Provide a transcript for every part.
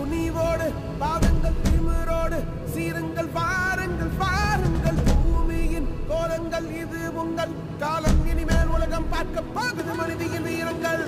துணிவோடு பாதங்கள் திமிரோடு சீருங்கள் பாருங்கள் பாருங்கள் பூமியின் கோலங்கள் இது உங்கள் காலம் இனிமேல் உலகம் பார்க்க போகுது மனிதியின் வீரங்கள்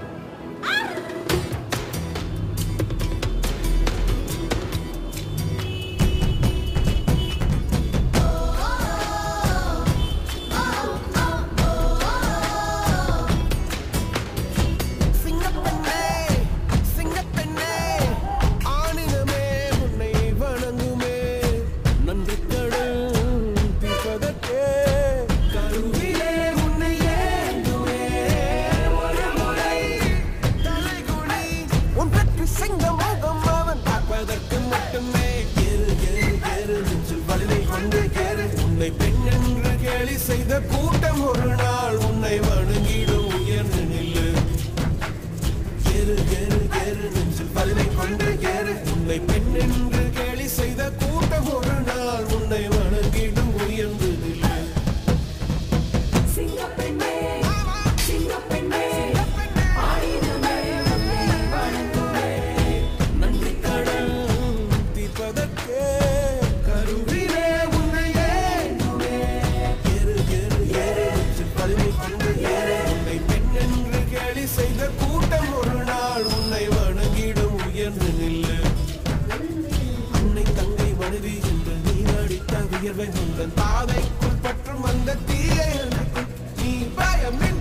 செய்த கூட்டம் ஒரு நாள் உன்னை வணங்கிடும் உயர்ந்து நில்லு கேரு கேரு கேரு நெஞ்சில் வலிமை கொண்டு கேரு உன்னை பெண் என்று கேலி செய்த கூட்டம் ஒரு நாள் உன்னை வணங்கிடும் உயர்ந்து நில்லு சிங்கப்பெண்ணே சிங்கப்பெண்ணே ஆயிரமே உன்னை வணங்குவே நன்றி கடன் தீர்ப்பதற்கே கருவிலே உன்னை ஏங்குவே செய்த கூட்டம் ஒரு நாள் உன்னை வணங்கிடும் உயர்ந்து நில்லு அன்னை தங்கை மனைவி என்று நீ அடித்த வியர்வை உங்கள் பாதைக்குள் பற்றும் அந்த தீயை நீ பயம்